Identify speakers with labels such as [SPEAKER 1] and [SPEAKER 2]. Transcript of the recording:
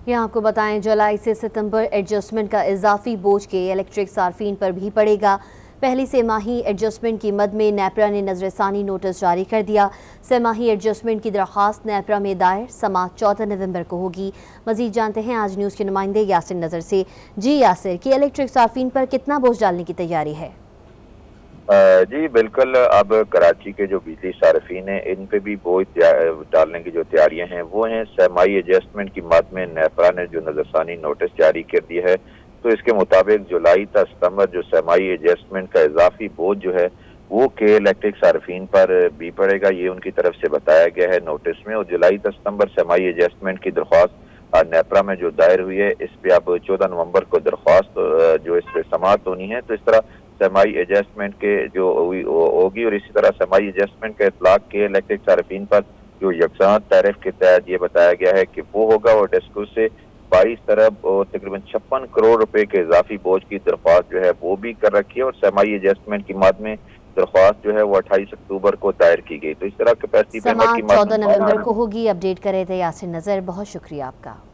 [SPEAKER 1] यहाँ आपको बताएं, जुलाई से सितंबर एडजस्टमेंट का इजाफी बोझ के इलेक्ट्रिक सार्फिन पर भी पड़ेगा। पहली सेमाही एडजस्टमेंट की मद में नेपरा ने नजरसानी नोटिस जारी कर दिया। सेमाही एडजस्टमेंट की दरख्वास्त नेपरा में दायर समाअत 14 नवंबर को होगी। मजीद जानते हैं आज न्यूज़ के नुमाइंदे यासिर नजर से। जी यासिर, कि इलेक्ट्रिक सार्फिन पर कितना बोझ डालने की तैयारी है?
[SPEAKER 2] जी बिल्कुल, अब कराची के जो बिजली सार्फिन हैं इन पे भी बोझ डालने की जो तैयारियां हैं वो हैं। सेमाई एडजस्टमेंट की मद में नेपरा ने जो नजरसानी नोटिस जारी कर दिया है, तो इसके मुताबिक जुलाई तक सितंबर जो सेमाई एडजस्टमेंट का इजाफी बोझ जो है वो के इलेक्ट्रिक सार्फिन पर भी पड़ेगा, ये उनकी तरफ से बताया गया है नोटिस में। और जुलाई तक सितंबर सेमाई एडजस्टमेंट की दरख्वास्त नेपरा में जो दायर हुई है, इस पे अब 14 नवंबर को दरख्वास्त जो इस पे समाअत होनी है। तो इस तरह सेमाई एडजस्टमेंट के जो होगी, और इसी तरह सेमाई एडजस्टमेंट का इतलाक के इलेक्ट्रिक सार्फिन पर जो यकसान टैरिफ के तहत ये बताया गया है कि वो होगा। और डेस्को से 22 तरफ और तकरीबन 56 करोड़ रुपए के इजाफी बोझ की दरख्वास्त जो है वो भी कर रखी है। और सेमाई एडजस्टमेंट की मद में दरख्वास्त जो है वो 28 अक्टूबर को दायर की गई। तो इस तरह कैपेसिटी पेमेंट की
[SPEAKER 1] 14 नवंबर को होगी। अपडेट करे थे यासिर नजर, बहुत शुक्रिया आपका।